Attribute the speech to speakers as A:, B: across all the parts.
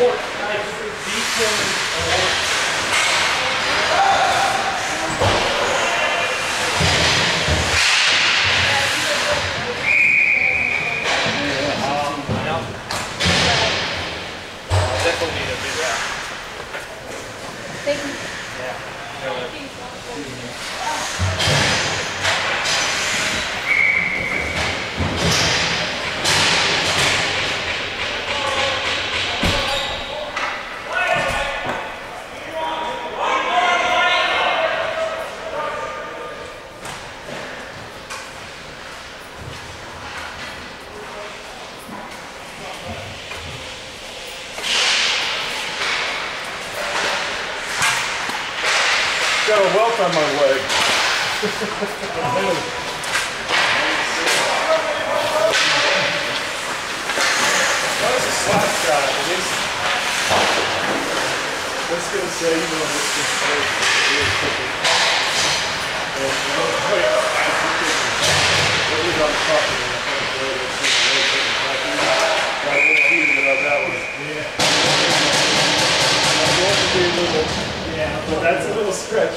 A: Definitely need to do that.
B: Thank you.
A: Yeah.
C: Got a welt on my leg. That was a slap shot. At least. I was going to say, you know, this is really quickly. Wait, what was on top of it? Got a little heated about that one. Yeah. But that's a little stretch.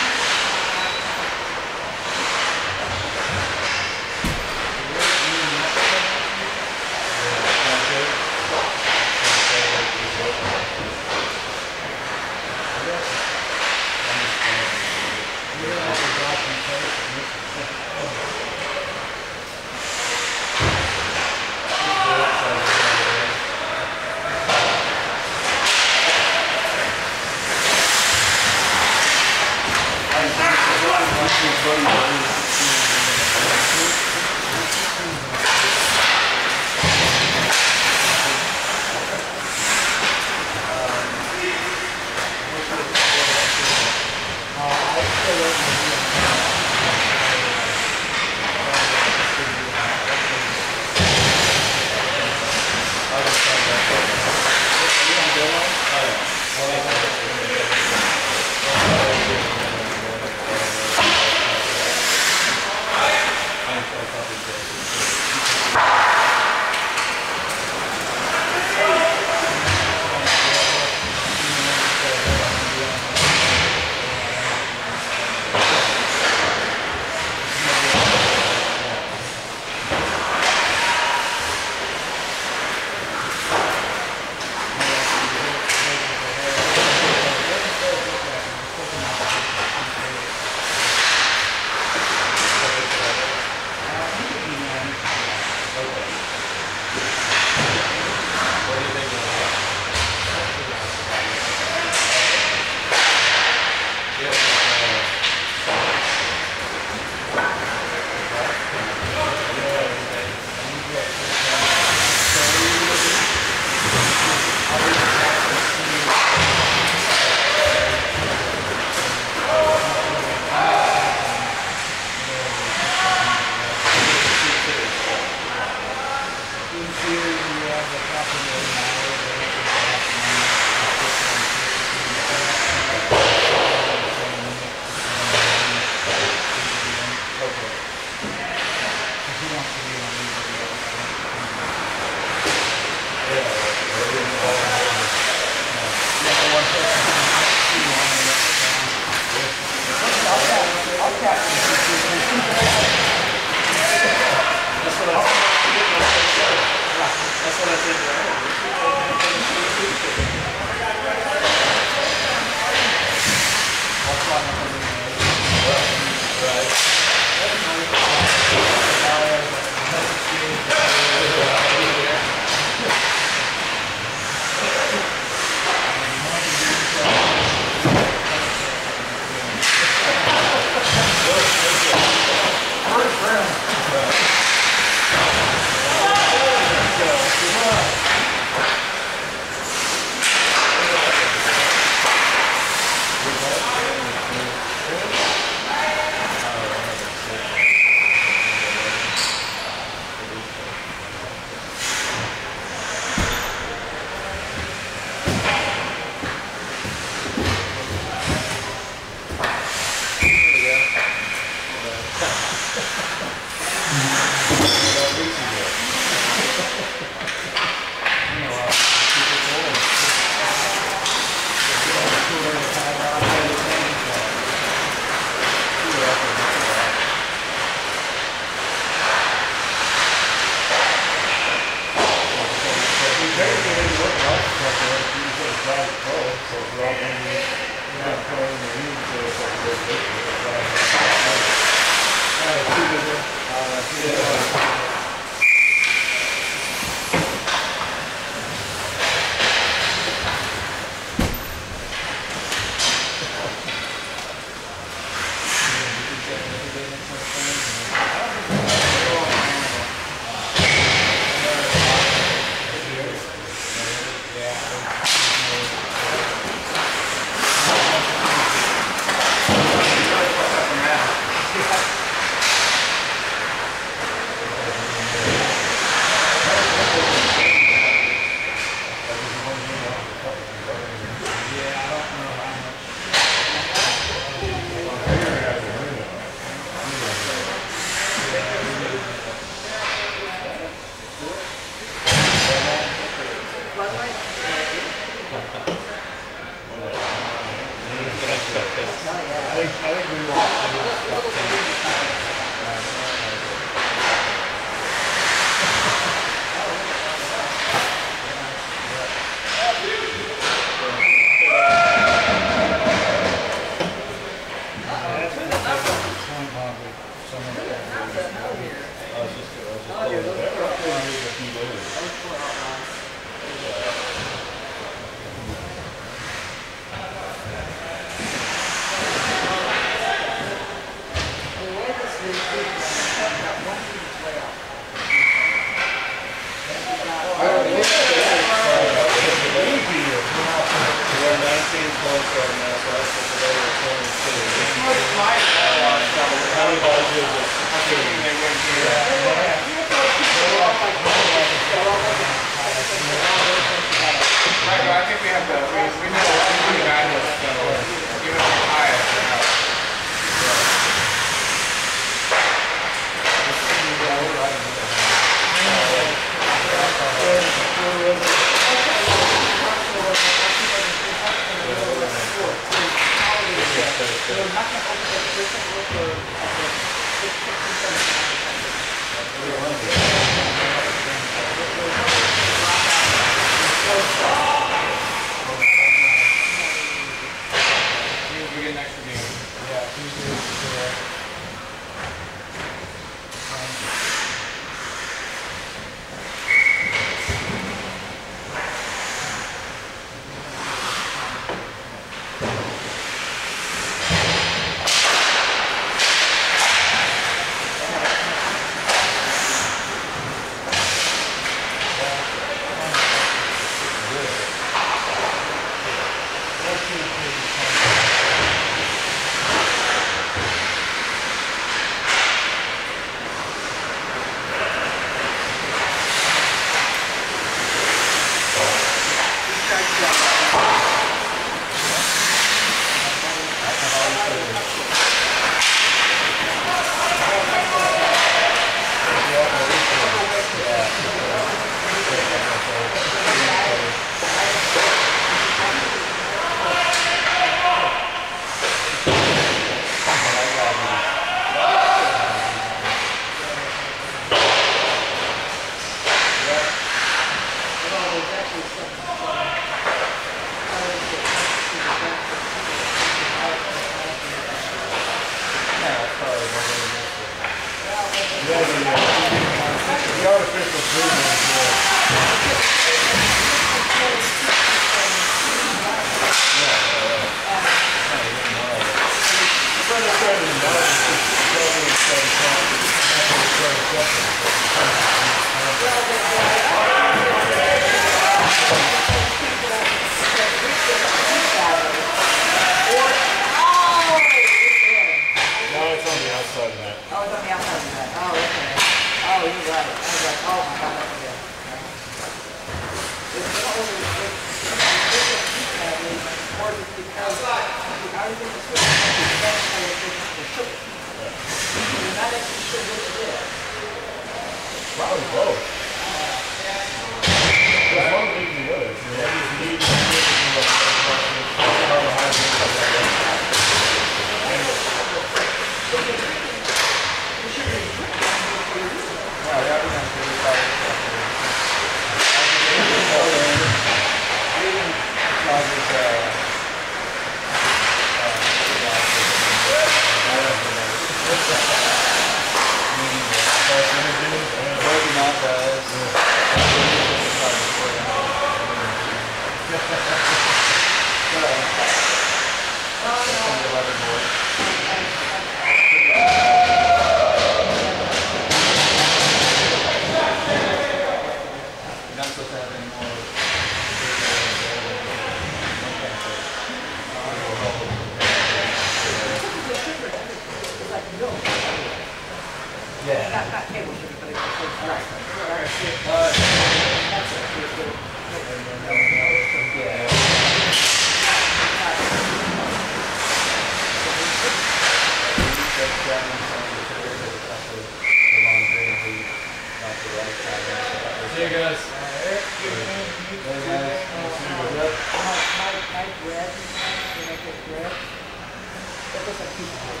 A: Very nice. Yep.
D: My bread, when I get bread, it looks like pizza bread.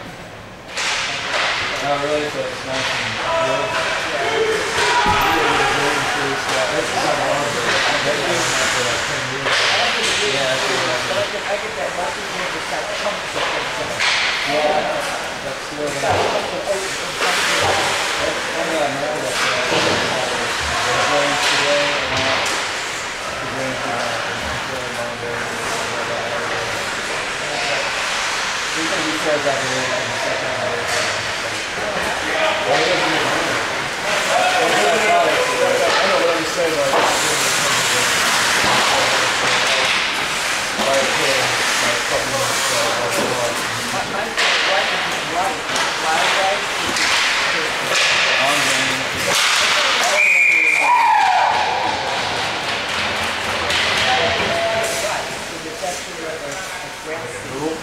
A: Oh, really? So it's nice and good.
C: That's not wrong, but I've been doing that for like 10 years.
A: Yeah,
D: I get that mustard bread that's got chunks of things in it.
A: yeah, that's good.
D: It's got chunks of oats and chunks of
A: That's one of that meal that's going today and not the grain really long day. He says that really like the second hour.
C: Why doesn't it matter? I know what I'm saying, like,
D: My wife is right. My wife
A: On grain.
D: the texture of a grass seed.
C: Cool.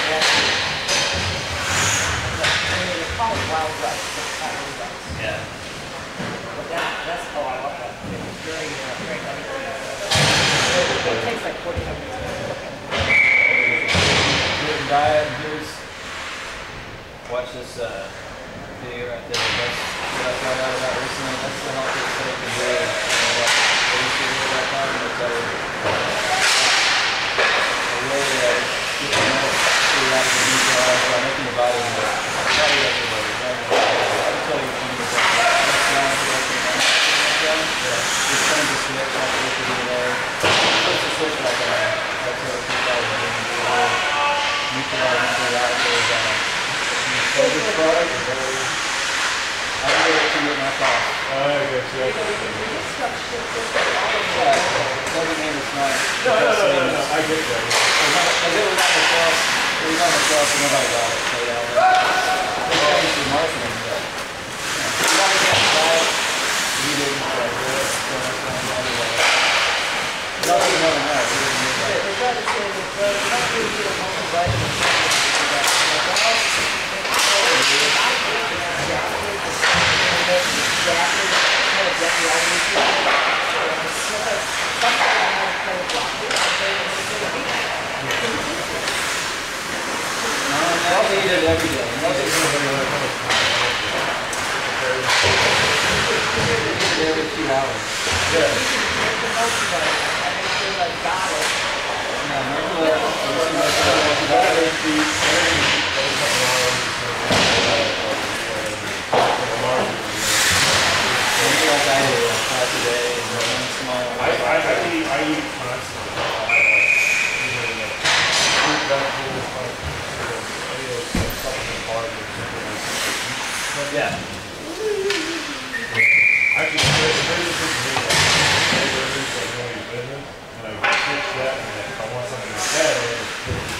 D: I mean, it's called wild rice, but it's not really rice.
A: Yeah.
D: But that's oh, I love that. It's very, very nice. It tastes like 45 minutes.
A: Gluten diet, and here's, watch this video right there. That's what I found out about recently. That's the healthiest thing you can do. What you should do that time, but really get the milk through that to use by making the vitamin. Probably everybody. I'll tell you if you need just turn the switch after you do there. Push the switch back on. That's what I think I was doing. Neutralizing through that.
C: Focus product is very...
A: I don't get it to get my cost.
C: I guess, yeah.
D: This stuff ships in
A: Yeah, doesn't mean it's not.
C: No, I get that.
A: Because it was on the shelf. It was on the shelf and nobody got it. So yeah, it's changed through marketing. But you gotta get it right. You didn't try to do it. So that's why I'm glad about it. No, you never know. You didn't do that.
D: They try to say that you're not going to get a multivitamin.
A: I'll eat it every day. Every 2 hours.
C: Yeah. I eat constantly. Fruit, vegetables, any of those supplement bars or something.
A: Yeah.
C: Actually, there's a thing hamburgers like going to business, and I fix that, and if I want something like that, I just put it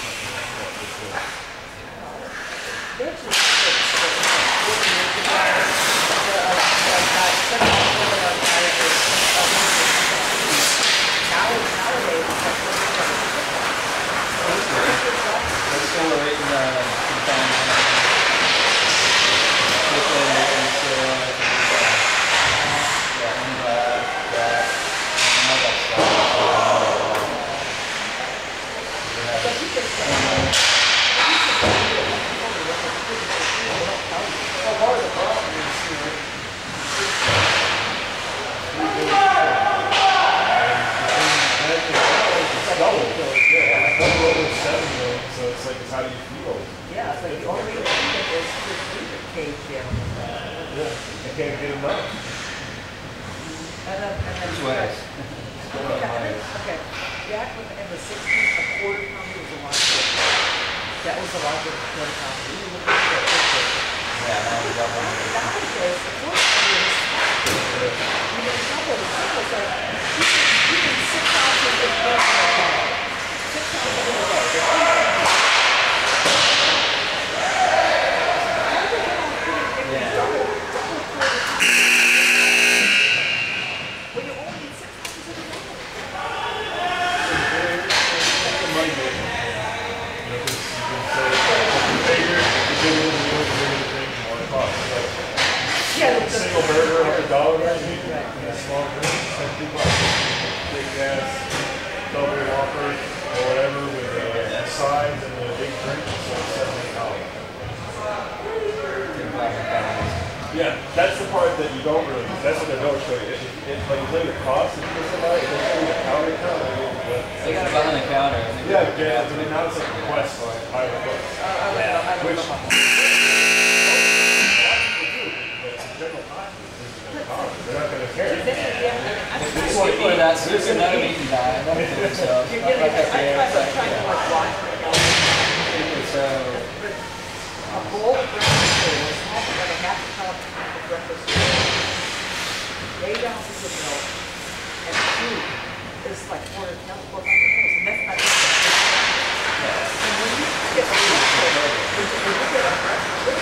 C: how do you feel?
D: Yeah, it's like the only way to keep it is to keep it caged in.
C: Yeah, I can't get enough.
D: And then
A: Which ways?
D: okay, back in the 60s, a quarter pounder was a lot of that was a lot of quarter pounder. You look at that picture.
A: Yeah, that was up on the
D: Nowadays, the quarter pounder is small. You get a couple of the people say, you can 6 ounces of milk in a day. 6 ounces in a day.
C: Single burger, $100 right here, and a small drink, $50. gas double whopper or whatever with the sides and the big drink. It's like $78. Yeah, that's the part that you don't really. That's what they don't show you. If like you look at the cost, if you look at it, they show you the counter count.
A: They got it behind the counter.
C: Yeah, yeah. I mean, now it's like a request for it. Which general populace isn't going to cost. They're not going to care.
A: This one for that, so there's another meeting die. I don't think so.
D: You're getting it. I'm trying to like watch.
A: So,
D: A bowl of breakfast cereal is half like a half a cup of breakfast cereal. 8 ounces of milk and fruit is like 400 calories, and that's not even. And when you get a breakfast, when you get a breakfast,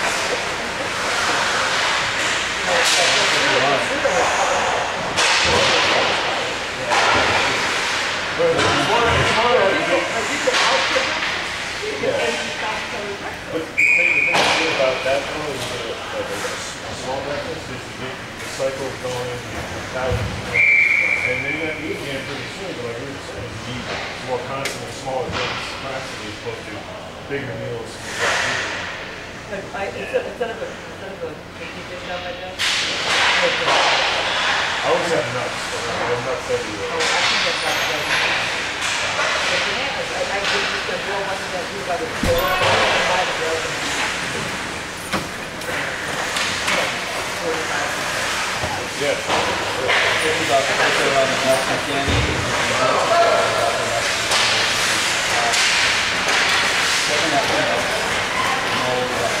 C: But the thing about that though is that a small breakfast is to get the cycles going, the thousands going, and then you have to eat again pretty soon, but like we were saying, you eat more constantly, smaller things constantly as opposed to bigger meals.
D: Instead of a baby dish out like that,
C: I always have nuts. I have nuts everywhere.
D: I think that's like that. The bananas, I think you can roll one of that you by the store, buy the bread.
C: Yeah.
A: this is about the picture around the nuts and candy. Second that mold that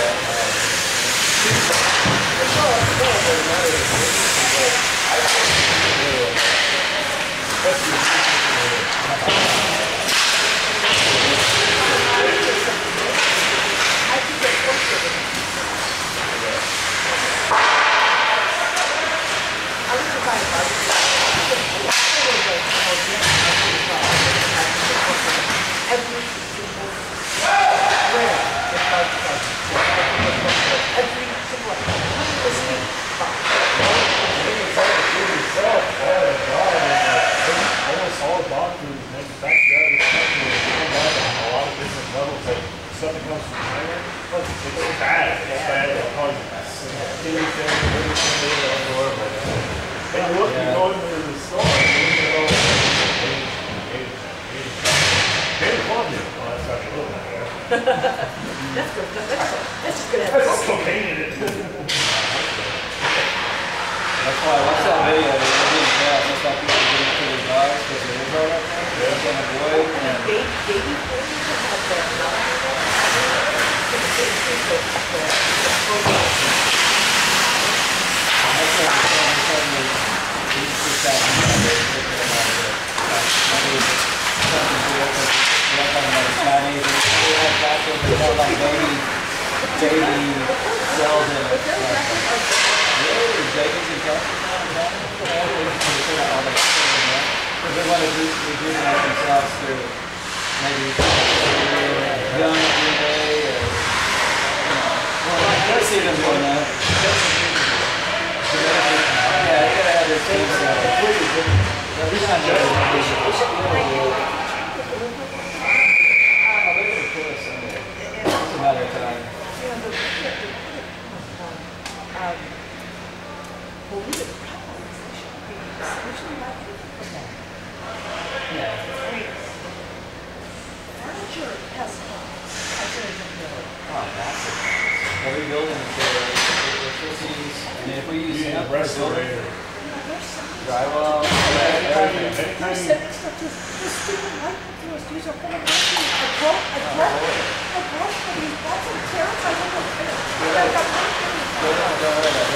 A: That's why I watched that video. They were being fast. That's why people get into the bars because it is right up there. They can avoid.
D: Baby food have that
A: baby cells in it. Really? Babies and cats? Because they want to rejuvenate themselves through maybe young every day or, I see them doing that. Yeah, they gotta have their team set. At least not just it's a matter of time. Yeah.
D: furniture has costs. I said it didn't know.
A: Oh, massive. Every building is there. And if we use
C: You need a respirator.
A: drywall,
C: Everything.
D: They're sending stuff to this stupid light bulbs. These are full of mercury. I broke for these. That's a terrifying thing. I got mercury.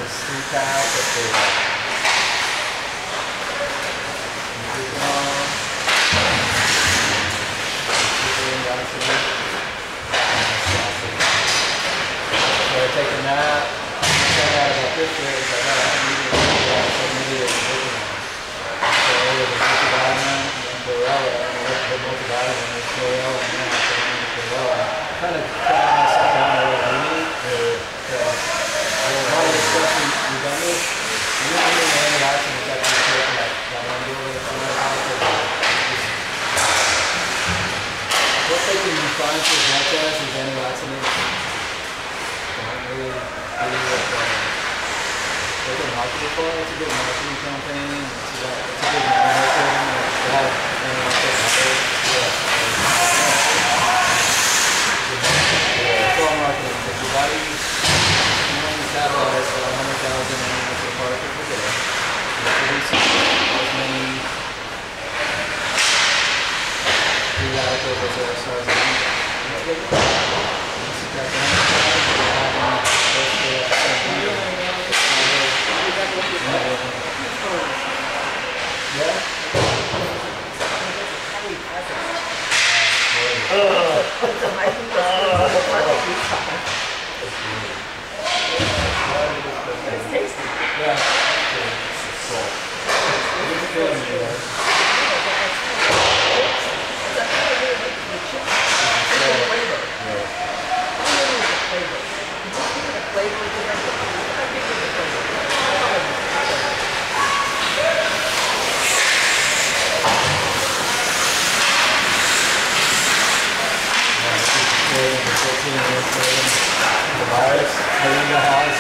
A: is 3 cows at the home. So I take a nap. I got out about 5th grade. I got out immediately. So it was a multivitamin and chlorella. And I looked at the multivitamin and chlorella and then I put in the chlorella. I kind of calmed myself down a little bit. Because a lot of the stuff we've done this, we don't really know any antioxidants that can take like one deal with what they can find for blood tests is antioxidants. Don't really do what they can market it for. It's a good marketing campaign. It's a good marketing. They have antioxidants. It's all marketing. If your body metabolize 100,000 antioxidant particles per day, it produces as many free radicals as there are cells in you.
D: It's tasty.
A: Yeah. The virus, in the house,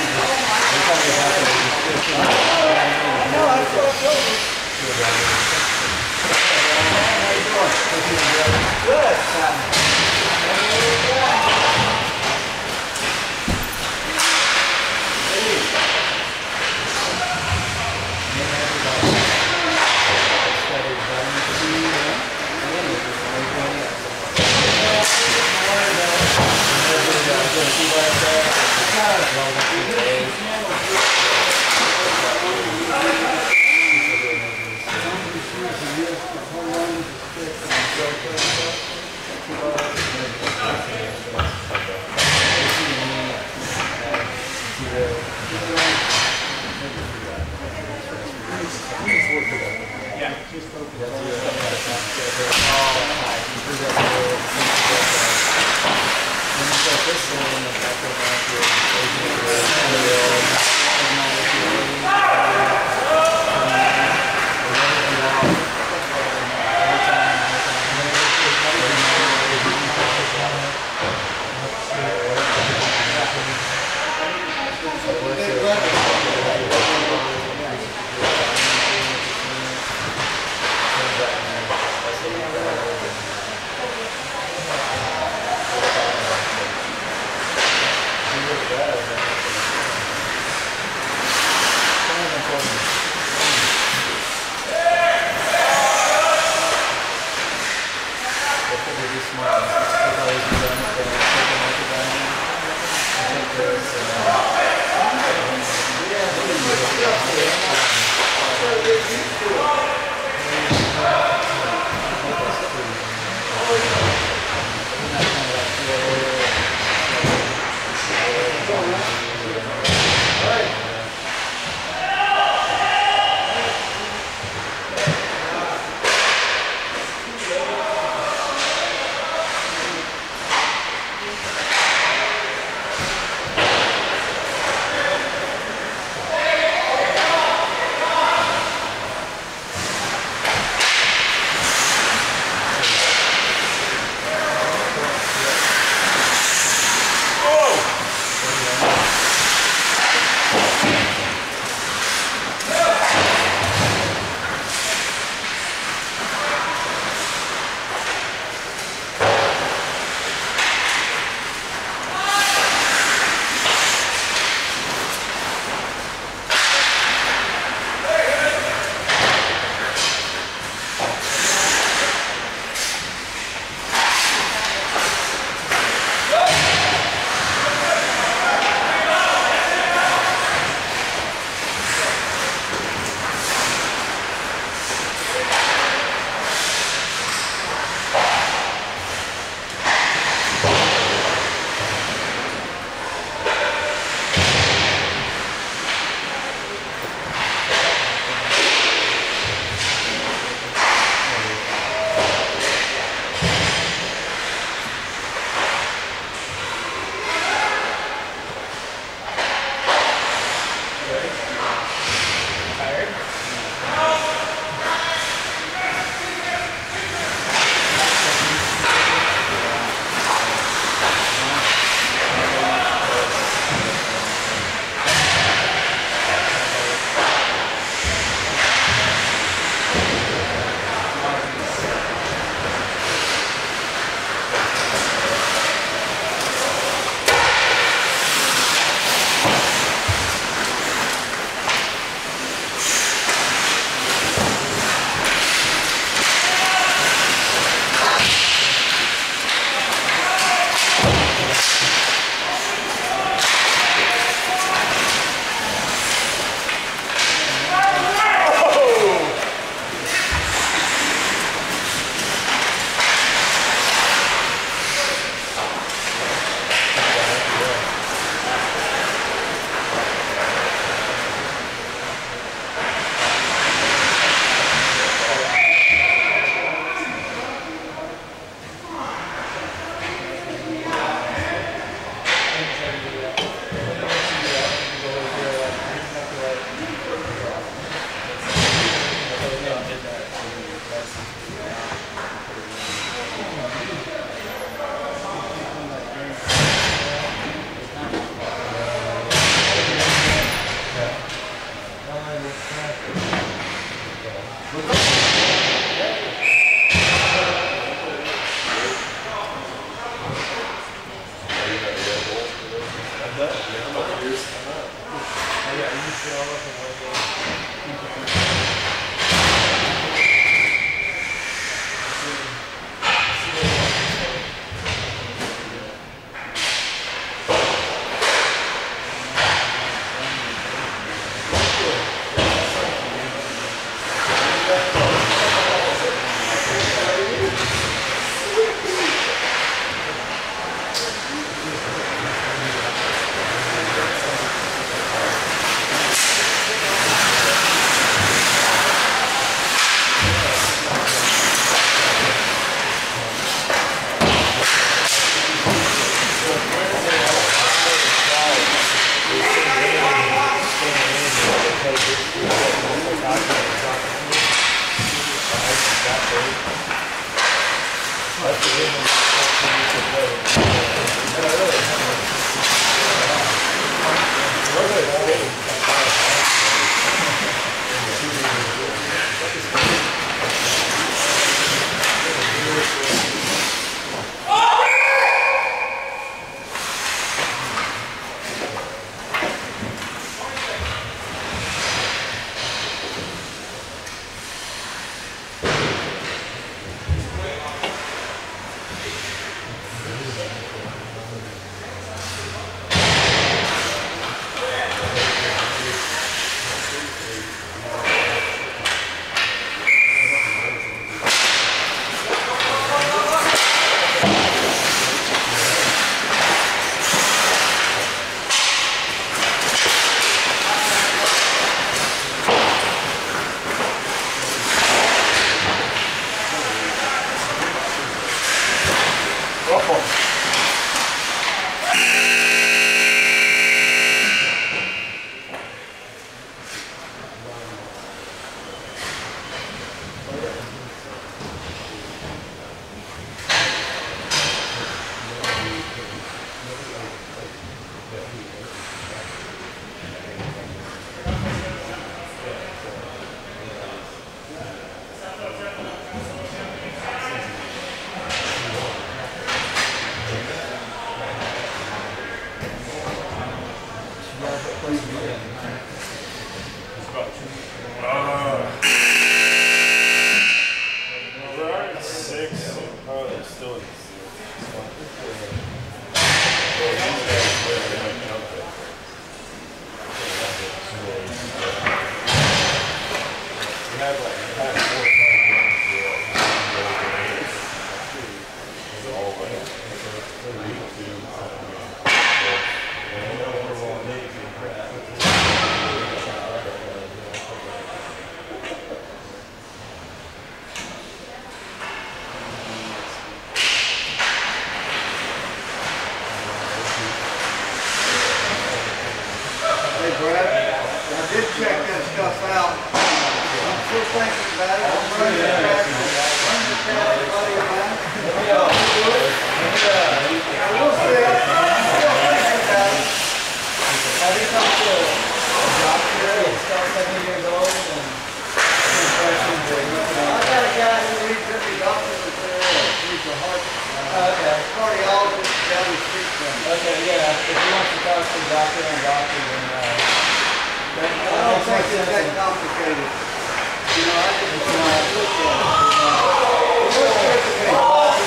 A: talk to the doctor and doctors and
E: I don't think it's that complicated. You know, I just
A: it's
E: want
A: not.
E: to look at it. It looks complicated.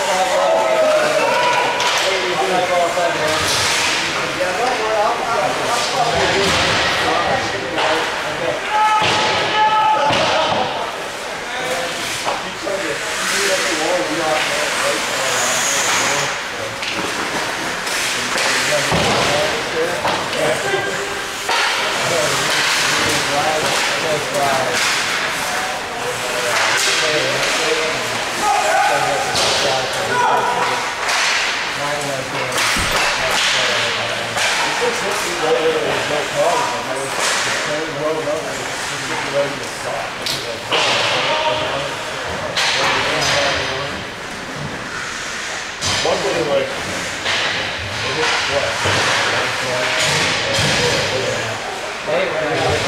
A: I'm not qualified to answer.
E: Yeah, don't worry, I'll probably do it.
C: Luckily, like, it hit flat.
A: Hey, when I was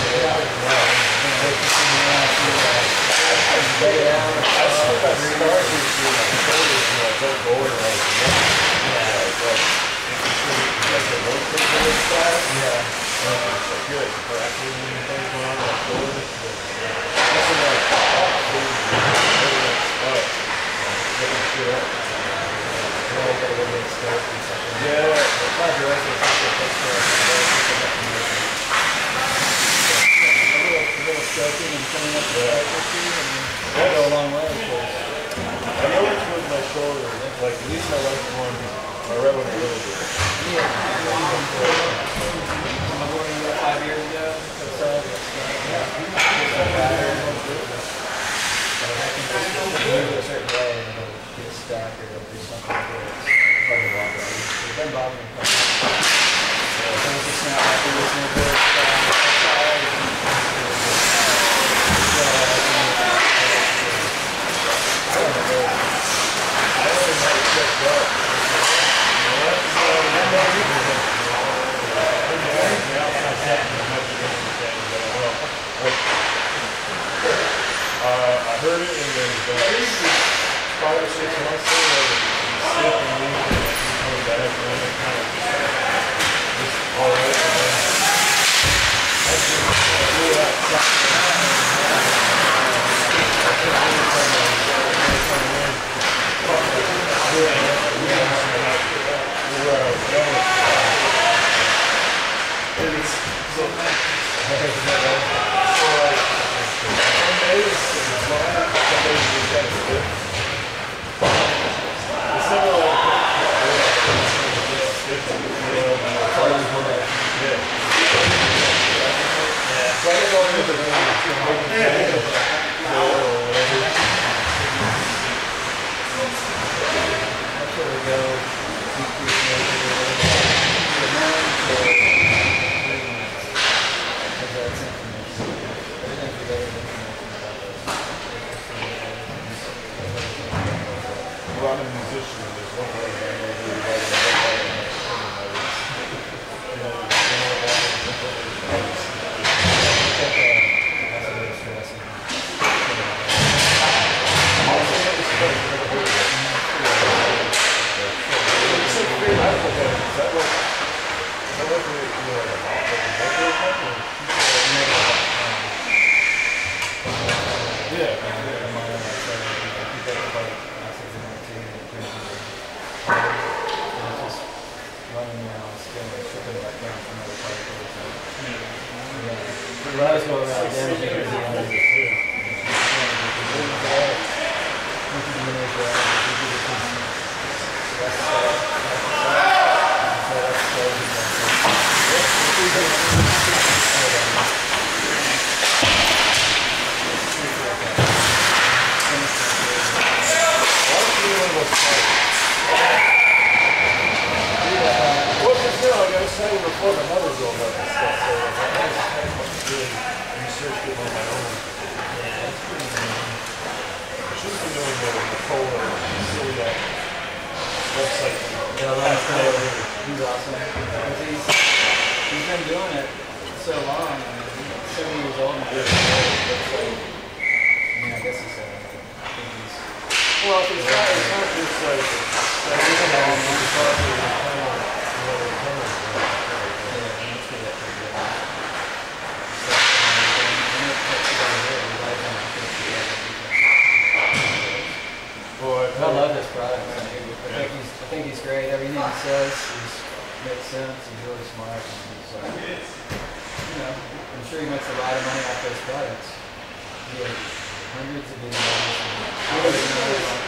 C: I still got scars through my shoulders when I don't go in like but like the road trip really fast.
A: yeah.
C: It's like good. For actually anything going on my shoulders. Nothing like getting shit up. Yeah.
A: That'll go a long way.
C: I noticed with my shoulder, like at least my left one, my right one a little bit.
A: Yeah. 5 years ago. Move a certain way and it'll get stuck or it'll do something it's hard to walk around. It's been bothering me. So it's just not like we're listening to it.
C: I heard it and then 5 or 6 months ago, sick and weak and coming back and then it kind of just all right. And then I just blew it out. Well, I'm a musician, there's one way I know really well
A: I was going around
C: before my mother drove up and stuff, so I really researched it on my own. She's been doing the whole celiac website.
A: He's awesome. He's been doing it so long. I mean, he's 70 years old now. I guess he's
C: well, it's not just like,
A: makes sense, he's really smart, and he's I'm sure he makes a lot of money off those products. He has hundreds of videos. Yeah, he's just,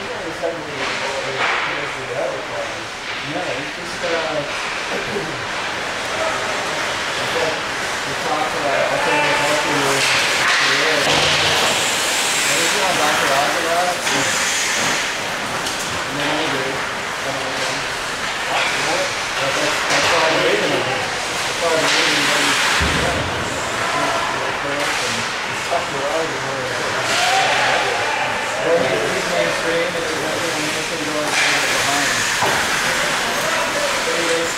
A: we talked about, I think it's helping you with career. But he's on Dr. Oz a lot. And then I do. That's all I'm reading of it. That's all I'm reading of it. Dr. Oz is more well, he's mainstream. It's going to go behind. But he is.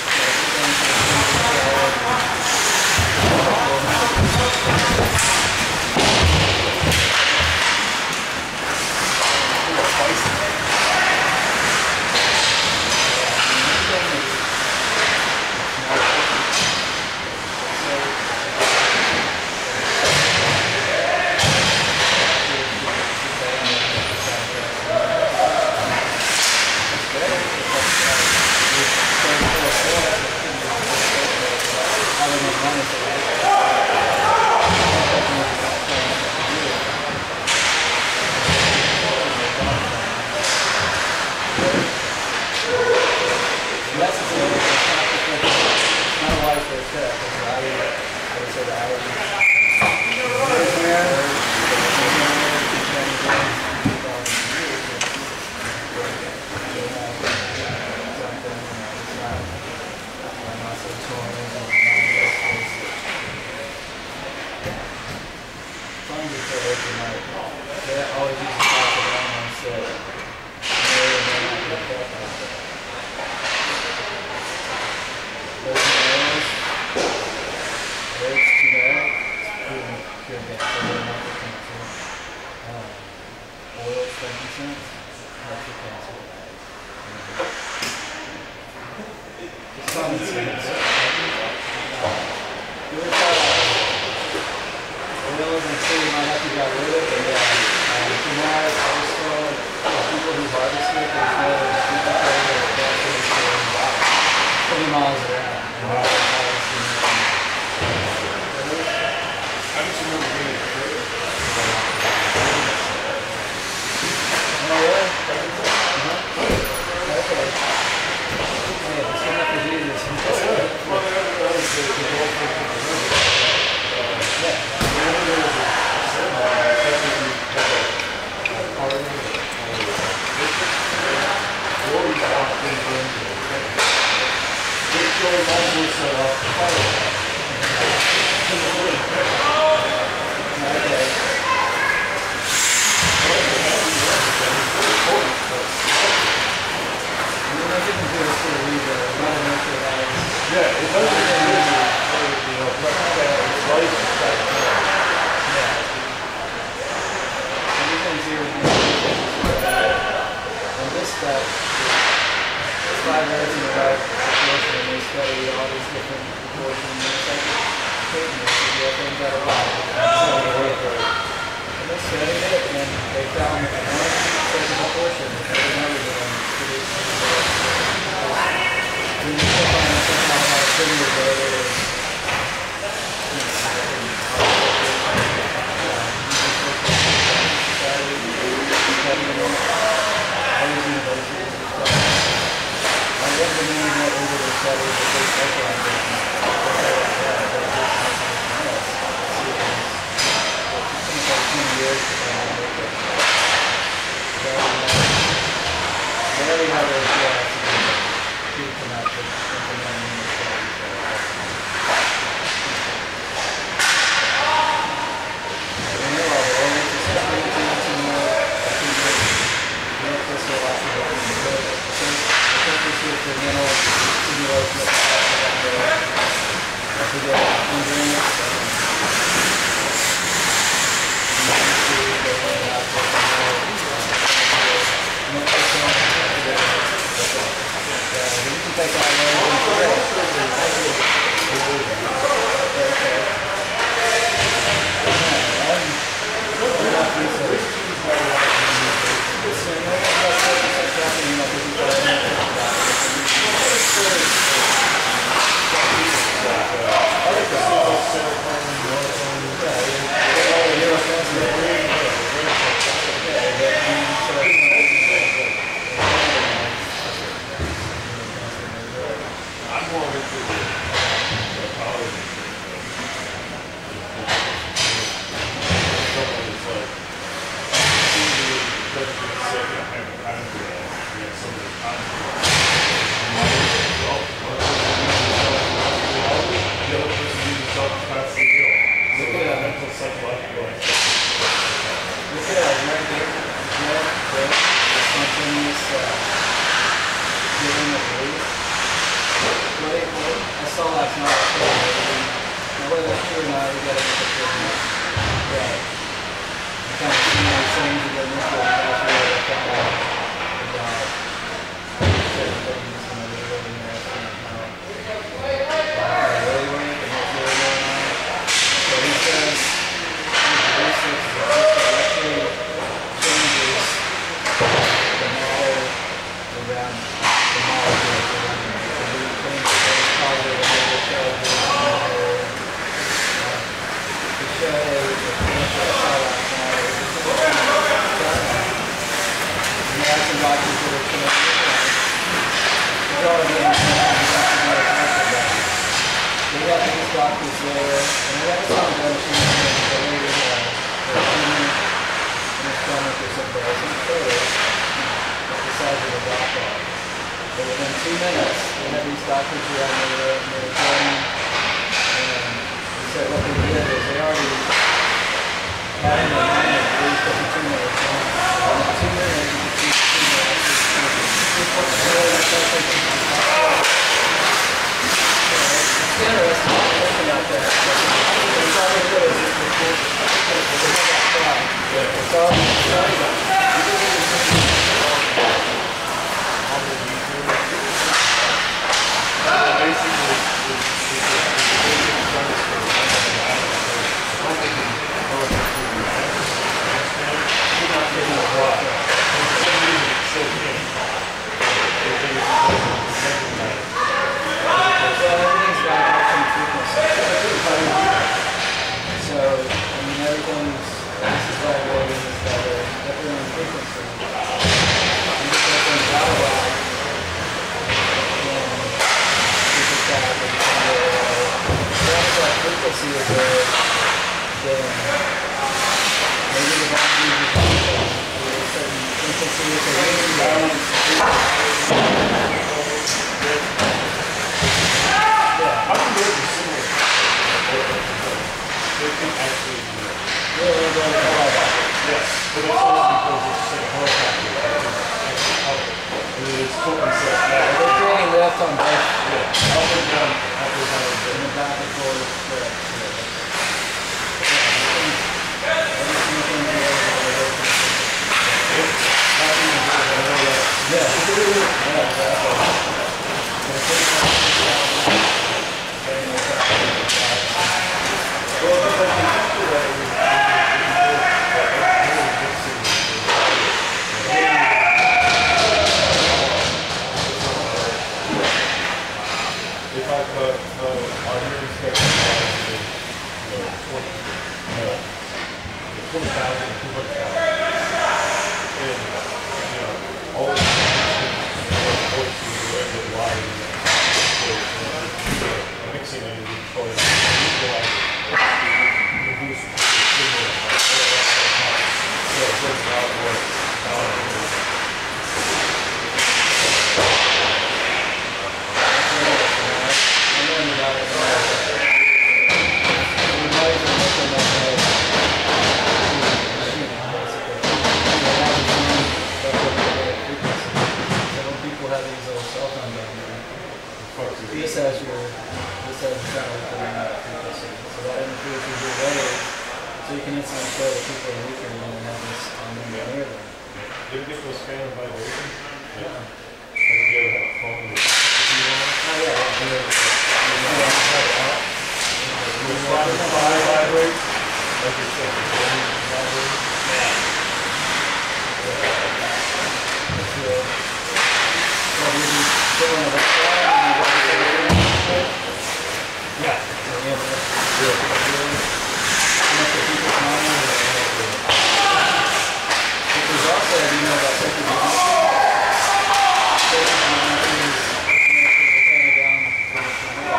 A: There's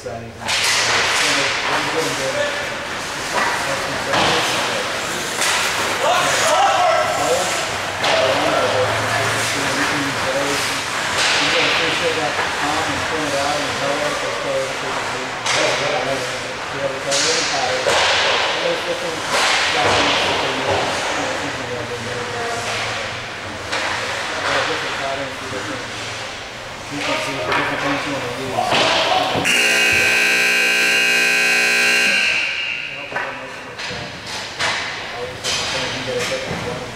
A: side. You can- it's really good. Get a